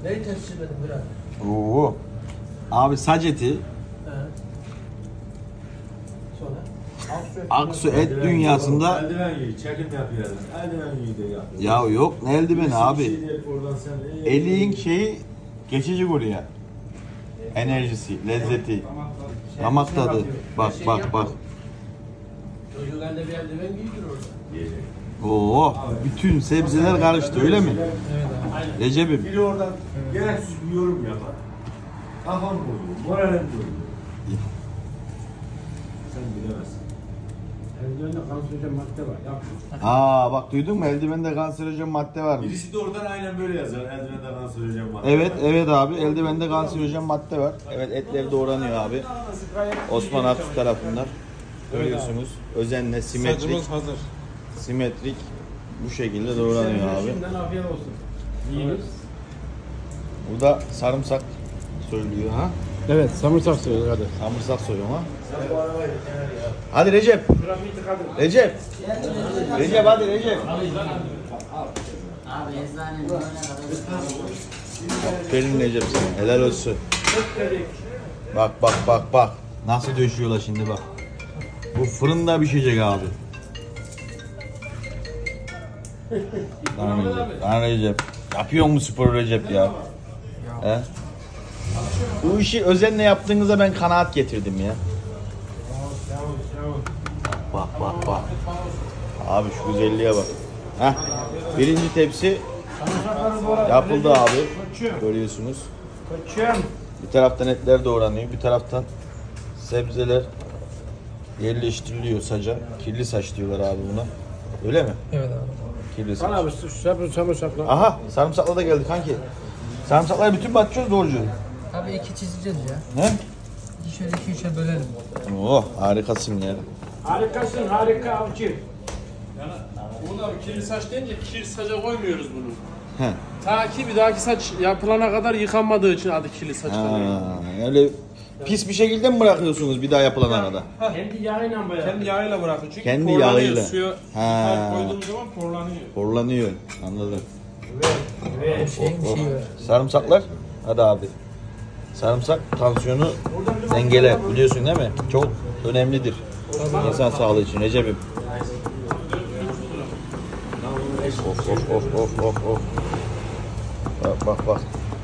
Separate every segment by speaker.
Speaker 1: Neyi tepsi benim biraz?
Speaker 2: Oo. Abi saç eti.
Speaker 1: Sonra?
Speaker 2: Aksu et dünyasında.
Speaker 3: Eldiven giy, çekim yapıyor. Eldiven giy de yapıyor.
Speaker 2: Ya yok ne eldiveni abi.
Speaker 3: Şey değil, oradan sen
Speaker 2: Elin şeyi geçici buraya. Enerjisi, lezzeti, damak tadı. Bak bak bak.
Speaker 1: Çocuk elde bir eldiven giydir orada.
Speaker 2: Oo, bütün sebzeler karıştı öyle mi?
Speaker 1: Evet abi.
Speaker 2: Recep'im.
Speaker 3: biri oradan gereksiz bir yorum yapar. Kafam bozulur, moralim bozulur. Sen bilemezsin.
Speaker 4: Eldivende kanserojen madde var. Yap.
Speaker 2: Bak duydun mu? Eldivende kanserojen madde varmış.
Speaker 3: Birisi de oradan aynen böyle yazar. Eldivende kanserojen var.
Speaker 2: Evet abi. Eldivende kanserojen madde var. Evet etleri doğranıyor abi. Osman Aksu tarafından. Görüyorsunuz. Özenle simetrik.
Speaker 4: Saçımız hazır.
Speaker 2: Simetrik bu şekilde doğranıyor abi.
Speaker 4: Şimdiden afiyet olsun. Yiyiz.
Speaker 2: Bu da sarımsak söylüyor ha.
Speaker 4: Evet, samırsak söylüyor hadi.
Speaker 2: Sarımsak soyuyor ha. Hadi Recep.
Speaker 4: Trafiği tıkadım.
Speaker 2: Recep hadi Recep.
Speaker 5: Abi eczanenin önüne kadar.
Speaker 2: Aferin Recep sana. Helal olsun. Bak. Nasıl döşüyorlar şimdi bak. Bu fırında pişecek abi. Lan Recep. Yapıyor mu spor Recep ya? He? Bu işi özenle yaptığınıza ben kanaat getirdim ya. Bak. Abi şu güzelliğe bak. Heh. Birinci tepsi yapıldı abi. Görüyorsunuz. Bir taraftan etler doğranıyor, bir taraftan sebzeler yerleştiriliyor saca. Kirli saç diyorlar abi buna. Öyle mi?
Speaker 1: Evet abi.
Speaker 2: Kirli saç.
Speaker 4: Bana abi samırsak lan.
Speaker 2: Aha, sarımsakla da geldi kanki. Sarımsakları bütün mü atıyoruz doğrucu?
Speaker 1: Abi iki çizeceğiz ya.
Speaker 2: He?
Speaker 1: İki şöyle iki üçe bölelim.
Speaker 2: Oh, harikasın ya.
Speaker 4: Harikasın, harika avcı.
Speaker 6: Bunu abi kirli saç deyince kirli saça koymuyoruz bunu.
Speaker 2: He.
Speaker 6: Ta ki bir dahaki saç yapılana kadar yıkanmadığı için adı kirli saç kalıyor.
Speaker 2: Ha, öyle pis bir şekilde mi bırakıyorsunuz bir daha yapılana kadar?
Speaker 4: Kendi yağıyla bayağı.
Speaker 6: Kendi yağıyla bırakıyor çünkü
Speaker 2: Kendi
Speaker 6: porlanıyor.
Speaker 2: yağıyla.
Speaker 6: Suya
Speaker 2: Ha.
Speaker 6: koyduğumuz zaman porlanıyor.
Speaker 2: Horlanıyor. Anladım.
Speaker 1: Şeyin bir şeyi var.
Speaker 2: Sarımsaklar? Hadi abi. Sarımsak tansiyonu dengeler. Biliyorsun değil mi? Çok önemlidir. İnsan sağlığı için Recep'im. Of. Bak.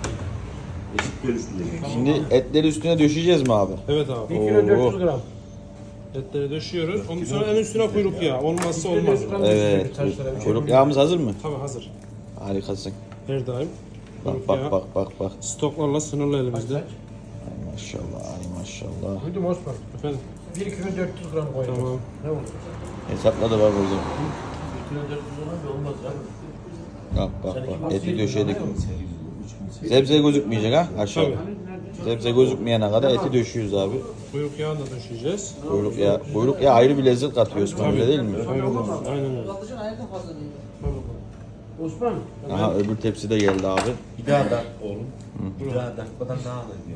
Speaker 2: Şimdi etleri üstüne döşeyeceğiz mi abi?
Speaker 6: Evet abi.
Speaker 4: 1 kilo 400 gram.
Speaker 6: Etleri döşüyoruz. Ondan sonra en üstüne kuyruk yağı. Olmazsa olmaz.
Speaker 2: Evet. Kuyruk yağımız hazır mı?
Speaker 6: Tabii hazır.
Speaker 2: Harikasın.
Speaker 6: Her daim. Kuyruk yağı.
Speaker 2: Bak.
Speaker 6: Stoklarla sınırlı elimizde.
Speaker 2: Ay maşallah.
Speaker 4: Duydum Osman.
Speaker 6: Efendim?
Speaker 4: 1 kilo 400 gram koydum.
Speaker 6: Tamam.
Speaker 4: Ne oldu?
Speaker 2: Hesapla da var burada.
Speaker 1: 1 kilo 400 olan olmaz abi.
Speaker 2: Bak. Eti döşedik. Sebze gözükmeyecek ha aşağı.
Speaker 6: Tabii.
Speaker 2: Sebze gözükmeyene kadar eti döşüyoruz abi.
Speaker 6: Kuyruk yağını da döşeyeceğiz.
Speaker 2: Kuyruk yağı ayrı bir lezzet katıyor Osman öyle değil mi?
Speaker 6: Aynen öyle.
Speaker 1: Patlıcan ayakta fazla değil.
Speaker 4: Osman.
Speaker 2: Aha öbür tepsi de geldi abi.
Speaker 3: Bir daha da oğlum. Bir daha dakikadan daha da diyor.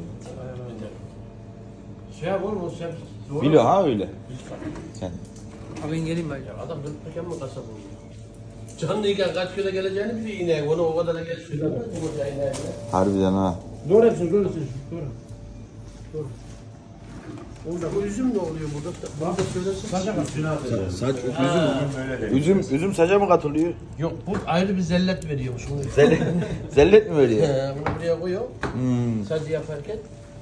Speaker 4: Şey yap oğlum o sen.
Speaker 2: Biliyor ha öyle. Sen.
Speaker 1: Abi ben geleyim ben ya. Adam dönüp mükemmel kasap oluyor. Canlıyken kaç kilo geleceğini biliyor ineğe. Onu o kadar da geç.
Speaker 2: Harbiden ha.
Speaker 4: Doğru hepsini doğru. Doğru.
Speaker 1: Bu üzüm ne oluyor burada? Burada söylersin.
Speaker 2: Saç üzüm saca mı katılıyor?
Speaker 1: Yok bu ayrı bir zellet veriyormuş. Bunu
Speaker 2: Zellet mi veriyor?
Speaker 1: Bunu buraya koyuyor. Sadece yaparken.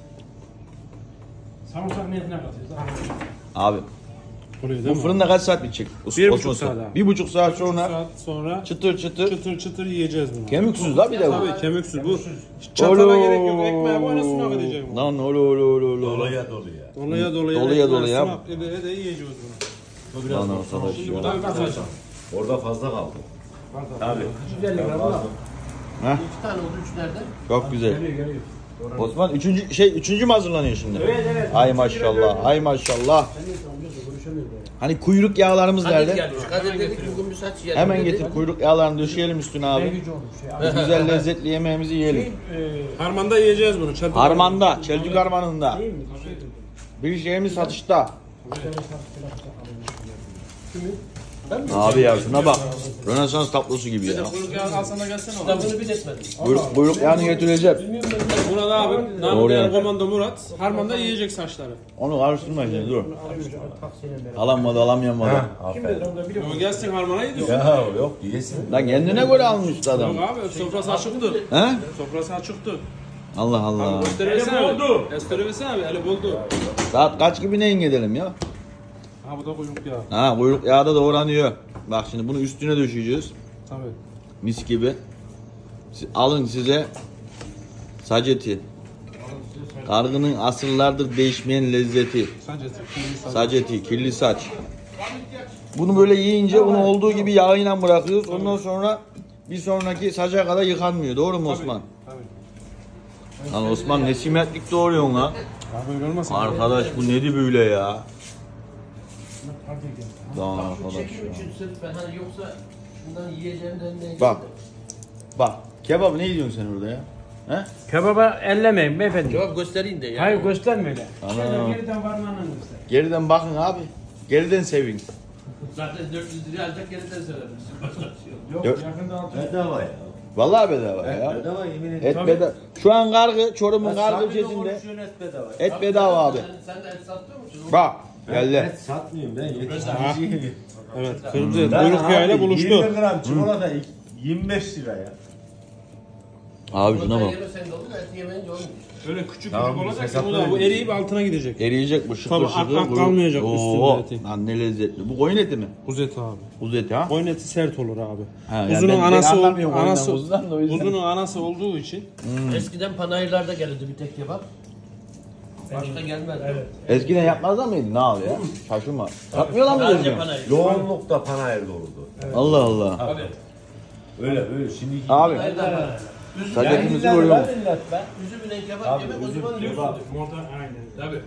Speaker 4: Samırsak niyetine katıyoruz.
Speaker 2: Abi
Speaker 6: Burayı
Speaker 2: bu
Speaker 6: değil mi?
Speaker 2: fırında kaç saat bitecek?
Speaker 6: 1,5 saat abi.
Speaker 2: 1,5 saat sonra
Speaker 6: saat sonra
Speaker 2: çıtır
Speaker 6: çıtır yiyeceğiz bunu.
Speaker 2: kemiksiz la bir de bu.
Speaker 6: Tabii kemiksiz bu. Çatala gerek yok. Ekmeğe boyuna sunak edeceğim bunu.
Speaker 2: Lan olo.
Speaker 3: Doluya.
Speaker 6: Doluya.
Speaker 2: Sunak
Speaker 6: Ede yiyeceğiz bunu.
Speaker 2: Lan arkadaş
Speaker 6: Şimdi
Speaker 2: ya.
Speaker 6: buradan kaçacağım.
Speaker 3: Orada fazla kaldı. Tabii.
Speaker 4: 150 gram var.
Speaker 1: 2 tane oldu 3 nerede?
Speaker 2: Çok güzel.
Speaker 4: Geliyor.
Speaker 2: Osman üçüncü mü hazırlanıyor şimdi?
Speaker 4: Evet.
Speaker 2: Ay maşallah. Hani kuyruk yağlarımız
Speaker 1: Kadir
Speaker 2: nerede?
Speaker 1: gelmiş. Kadir dedik bugün bir saç yiyelim.
Speaker 2: Hemen
Speaker 1: dedi.
Speaker 2: getir kuyruk yağlarını döşeyelim üstüne abi.
Speaker 4: Gücü olmuş ya.
Speaker 2: Güzel lezzetli yemeğimizi yiyelim.
Speaker 6: Harmanda yiyeceğiz bunu. Çadır.
Speaker 2: Harmanda, Çeltik Harmanı'nda. Bir şeyimiz satışta. Abi ya şuna bak. Rönesans tablosu gibi ya.
Speaker 6: Kuyruk yağı alsan da gelsene oğlum.
Speaker 1: Kitabını bir etmedim.
Speaker 2: Kuyruk yağını getirecek.
Speaker 6: Murat abi,
Speaker 2: Doğru
Speaker 6: namı
Speaker 2: yani.
Speaker 6: komando Murat. Harman'da yiyecek saçları.
Speaker 2: Onu karıştırma şimdi dur. Alamadı alamamadı.
Speaker 3: Aferin.
Speaker 6: Ama gelsin Harman'a yedir.
Speaker 3: Ya yok diyesin.
Speaker 2: Lan kendine göre almıştı adam.
Speaker 6: Yok abi sofrası açıktı.
Speaker 2: He?
Speaker 6: Sofrası açıktı.
Speaker 2: Allah Allah.
Speaker 6: Gösterebilsene abi. Gösterebilsene abi. Eli buldu.
Speaker 2: Saat kaç gibi neyin gidelim ya?
Speaker 6: Ha bu da kuyruk yağı.
Speaker 2: Ha kuyruk yağı da doğranıyor. Bak şimdi bunu üstüne döşeyeceğiz.
Speaker 6: Tabii.
Speaker 2: Mis gibi. Alın size saç eti. Kargının asırlardır değişmeyen lezzeti.
Speaker 6: Sadece kirli saç.
Speaker 2: Saç eti, kirli saç. Bunu böyle yiyince bunu olduğu gibi yağıyla bırakıyoruz. Ondan sonra bir sonraki saca kadar yıkanmıyor. Doğru mu Osman?
Speaker 6: Tabii.
Speaker 2: Lan Osman ne simetlik doğruyorsun ha?
Speaker 6: Abi öyle olmasın.
Speaker 2: Arkadaş bu nedir böyle ya? Lan arkadaş ya.
Speaker 1: Sırf ben hani yoksa şundan yiyeceğimden ne?
Speaker 2: Bak. Bak. Kebap ne yiyorsun sen orada ya? He?
Speaker 4: Kebaba ellemeyin beyefendi.
Speaker 1: Cevap göstereyim de ya.
Speaker 4: Hayır gösterme öyle.
Speaker 2: Ana.
Speaker 4: Geriden parmağınla göster.
Speaker 2: Geriden bakın abi. Geriden sevin.
Speaker 1: Zaten 400 lira alacak geriden söylemişsin. Başka bir şey yok.
Speaker 4: Yok
Speaker 2: Yok.
Speaker 4: yakında altı.
Speaker 3: Bedava ya.
Speaker 2: Vallahi bedava ya.
Speaker 3: Bedava yemin ederim.
Speaker 2: Et bedava. Şu an kargı, Çorum'un
Speaker 3: Ya
Speaker 2: kargı
Speaker 3: samimi
Speaker 2: ücretinde
Speaker 3: konuşuyorsun, et bedava.
Speaker 2: et bedava abi.
Speaker 1: Sen de et satıyor musun?
Speaker 2: Bak.
Speaker 3: Ben
Speaker 2: Geldi.
Speaker 3: et satmıyorum ben yetiştiriciyim.
Speaker 6: Evet. Kırmızı et. Kuyruk yağıyla buluştu.
Speaker 3: 20 gram çikolata 25 lira ya.
Speaker 2: Abi şuna bak.
Speaker 1: Yemesen de olur da et yemeyince olmuyor.
Speaker 6: Öyle küçük
Speaker 3: Tamam,
Speaker 6: küçük olacak ki
Speaker 3: hesapla
Speaker 6: bu da bu
Speaker 3: öyle.
Speaker 6: eriyip altına gidecek.
Speaker 2: Eriyecek bu şıkır
Speaker 6: Tabii,
Speaker 2: şıkır.
Speaker 6: ak
Speaker 2: bu-
Speaker 6: kalmayacak
Speaker 2: Oo,
Speaker 6: üstünde eti.
Speaker 2: Lan ne lezzetli. Bu koyun eti mi?
Speaker 6: Kuzu eti abi.
Speaker 2: Kuzu eti ha?
Speaker 6: Koyun eti sert olur abi.
Speaker 2: Ha, yani
Speaker 6: Kuzunun
Speaker 2: ben
Speaker 6: anası
Speaker 2: anlamıyorum koyundan,
Speaker 6: anası
Speaker 2: kuzudan da o yüzden.
Speaker 6: kuzunun anası olduğu için
Speaker 1: Eskiden panayırlarda gelirdi bir tek kebap. Başka gelmez. Evet.
Speaker 2: Eskiden yapmazlar mıydı? Ne abi ya? Şaşırma. Yapmıyorlar mı
Speaker 1: Sadece
Speaker 2: eskiden?
Speaker 1: panayır.
Speaker 3: Yoğunlukta panayır doludu.
Speaker 2: Allah Allah.
Speaker 1: Abi.
Speaker 3: Öyle böyle şimdi.
Speaker 2: Abi.
Speaker 1: Nereden? Üzüm,
Speaker 2: Saç etimizi görüyor musun?
Speaker 1: üzümüne kebap
Speaker 3: Abi
Speaker 1: yemek o
Speaker 3: üzüm
Speaker 1: zaman
Speaker 3: kebap.
Speaker 1: diyorsun.
Speaker 6: mortar aynen.
Speaker 1: Tabii.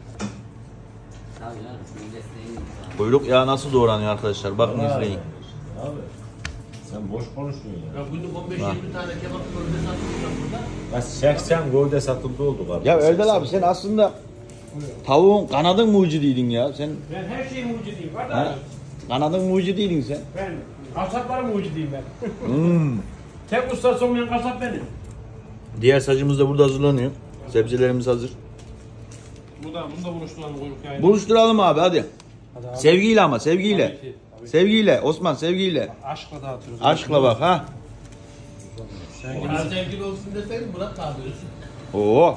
Speaker 2: Kuyruk yağı nasıl doğranıyor arkadaşlar? Bakın izleyin.
Speaker 3: Abi. Sen boş konuşuyorsun ya.
Speaker 1: Ya günlük 15-20 tane kebap bölge satıyorlar burada.
Speaker 3: Ya 80 golde satıldı olduk abi.
Speaker 2: Ya Erdal abi sen aslında tavuğun kanadın mucidiydin ya. Sen
Speaker 4: Ben her şeyin mucidiyim. Var
Speaker 2: he?
Speaker 4: da
Speaker 2: Kanadın mucidiydin sen.
Speaker 4: ben kasapların mucidiyim ben.
Speaker 2: Hmm.
Speaker 4: Tek ustası olmayan kasap benim.
Speaker 2: Diğer sacımız da burada hazırlanıyor. Sebzelerimiz hazır.
Speaker 6: Bunu da buluşturalım kuyruk yağıyla.
Speaker 2: Buluşturalım abi hadi.
Speaker 6: Hadi abi.
Speaker 2: Sevgiyle ama sevgiyle.
Speaker 6: Tabii ki, tabii ki.
Speaker 2: Sevgiyle Osman sevgiyle.
Speaker 6: Aşkla dağıtıyoruz.
Speaker 2: Aşkla bak ha.
Speaker 1: Bana sevgili olsun deseydin Murat abi diyorsun.
Speaker 2: Oo.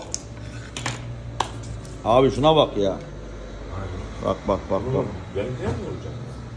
Speaker 2: Abi şuna bak ya. Bak bak bak bak.
Speaker 3: Benim de mi olacak?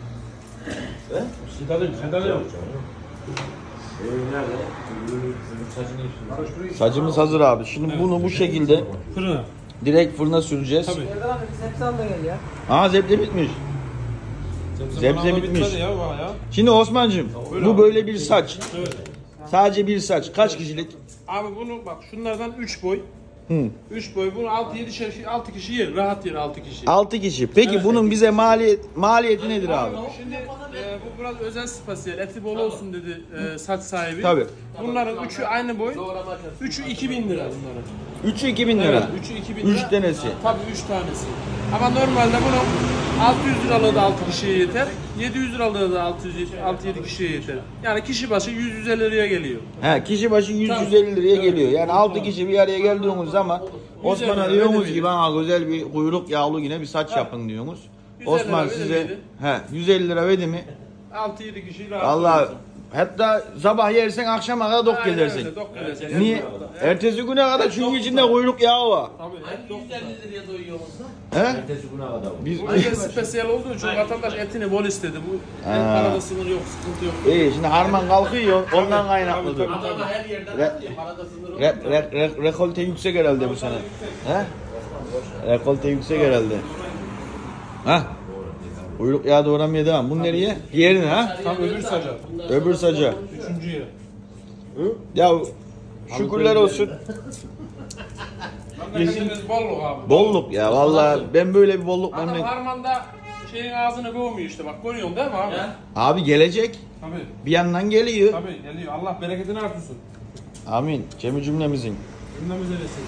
Speaker 4: Sedalıyorum.
Speaker 3: Nerede? Senin saçını işin.
Speaker 2: Sacımız hazır abi. Şimdi bunu bu şekilde
Speaker 6: Fırına.
Speaker 2: direkt fırına süreceğiz.
Speaker 6: Tabii.
Speaker 2: Aa zebze bitmiş. Zebze
Speaker 6: bana
Speaker 2: bitmiş.
Speaker 6: bitmedi ya bu ya.
Speaker 2: Şimdi Osman'cığım bu böyle bir saç.
Speaker 6: Evet.
Speaker 2: Sadece bir saç. Kaç kişilik?
Speaker 6: Abi bunu bak şunlardan 3 boy.
Speaker 2: Hı.
Speaker 6: 3 boy bunu 6 kişi yer. Rahat yer 6 kişi.
Speaker 2: 6 kişi. Peki bunun bize maliyeti nedir abi?
Speaker 6: Şimdi bu biraz özel spasiyel. Eti bol olsun dedi saç sahibi.
Speaker 2: Tabii.
Speaker 6: Bunların 3'ü aynı boy.
Speaker 1: Doğrama açarsın.
Speaker 6: 3'ü 2000 lira bunların.
Speaker 2: 3'ü 2000 lira.
Speaker 6: Evet, 3'ü 2000 lira.
Speaker 2: 3 tanesi.
Speaker 6: Tabii 3 tanesi. Ama normalde bunun 600 liralığı da 6 kişiye yeter. 700 liralığı da 6-7 kişiye yeter. Yani kişi başı 100-150 liraya geliyor.
Speaker 2: He, kişi başı 100-150 liraya geliyor. Yani 6 kişi bir araya geldiğiniz zaman Osman'a
Speaker 6: öyle
Speaker 2: diyorsunuz
Speaker 6: değil.
Speaker 2: ki bana güzel bir kuyruk yağlı yine bir saç yapın diyorsunuz.
Speaker 6: 150
Speaker 2: Osman
Speaker 6: lira
Speaker 2: size
Speaker 6: veremedi.
Speaker 2: 150 lira verdi mi?
Speaker 6: 6-7 kişi rahat.
Speaker 2: Allah
Speaker 6: edersin.
Speaker 2: hatta sabah yersen akşama kadar dok
Speaker 6: Aynen
Speaker 2: gezersin.
Speaker 6: öyle, dok gezersin.
Speaker 2: Niye? Ertesi güne kadar çünkü içinde kuyruk yağı var.
Speaker 6: Tabii.
Speaker 1: Hangi 150 liraya doyuyor musun?
Speaker 2: He?
Speaker 3: Ertesi güne kadar.
Speaker 2: Biz
Speaker 6: Bu özel spesiyel olduğu için vatandaş etini bol istedi. Bu parada sınır yok, sıkıntı yok.
Speaker 2: iyi şimdi harman kalkıyor ondan kaynaklıdır.
Speaker 6: Tabii.
Speaker 1: Adama her yerden
Speaker 2: Re-
Speaker 1: atıyor. Parada sınır olmuyor.
Speaker 2: Rekolte yüksek herhalde bu sene. He? Rekolte yüksek herhalde. Ha? Kuyruk yağı doğramaya devam. Bu nereye? Diğerine ha?
Speaker 6: Tam öbür saca.
Speaker 2: Öbür saca.
Speaker 6: 3. yere.
Speaker 2: Ya şükürler olsun.
Speaker 6: Memleketimiz bolluk abi.
Speaker 2: Bolluk ya vallahi ben böyle bir bolluk
Speaker 6: Adam
Speaker 2: memleket.
Speaker 6: harmanda şeyin ağzını kovmuyor işte bak görüyorsun değil mi abi?
Speaker 1: Ya.
Speaker 2: Abi gelecek.
Speaker 6: Tabii.
Speaker 2: Bir yandan geliyor.
Speaker 6: Tabii geliyor. Allah bereketini artırsın.
Speaker 2: Amin. Cemi cümlemizin.
Speaker 6: Gündemimize versin.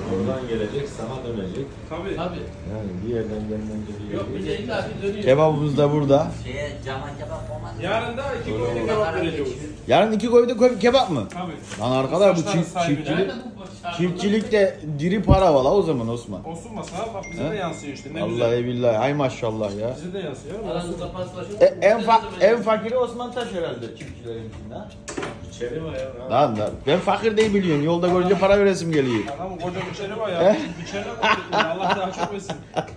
Speaker 3: Oradan gelecek, sana dönecek.
Speaker 4: Tabii.
Speaker 1: Tabii.
Speaker 3: Yani bir yerden gelmence bir
Speaker 1: Yok
Speaker 3: yere
Speaker 1: bize illa bir dönüyor.
Speaker 2: Kebabımız da burada.
Speaker 5: Şeye cama kebap olmaz.
Speaker 4: Yarın da 2 koyun kebap vereceğiz.
Speaker 2: Yarın 2 koyda kebap mı?
Speaker 4: Tabii.
Speaker 2: Lan arkadaş bu
Speaker 4: Başlarız sahibine.
Speaker 2: çiftçilik. Çiftçilikte diri para valla o zaman Osman.
Speaker 4: Olsun masa bak bize
Speaker 2: He?
Speaker 4: de yansıyor işte. Ne güzel.
Speaker 2: Vallahi billahi ay maşallah ya.
Speaker 4: Bize de yansıyor.
Speaker 1: Aranızda paslaşın.
Speaker 2: En fakiri Osman Taş herhalde çiftçilerin içinde ha.
Speaker 3: İçeri var ya.
Speaker 2: Lan ben fakir değil biliyorum. Yolda görünce para veresim geliyor.
Speaker 4: Adam koca biçeri var ya. Biçerine bakıyor. Allah daha çok versin.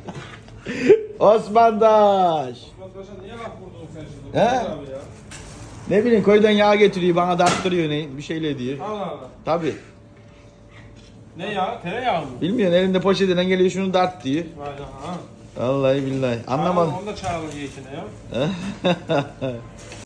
Speaker 2: Osman Taş.
Speaker 4: Osman Paşa niye laf vurdun sen şimdi?
Speaker 2: He?
Speaker 4: Abi ya.
Speaker 2: Ne bileyim köyden yağ getiriyor bana darttırıyor ne bir şeyle diyor.
Speaker 4: Allah Allah.
Speaker 2: Tabi.
Speaker 4: Ne ya? Tereyağı mı?
Speaker 2: Bilmiyorsun elinde poşetinden geliyor şunu dart diyor.
Speaker 4: Vay ha.
Speaker 2: Vallahi billahi. Anlamadım.
Speaker 4: Onu da çağırın ye içine ya.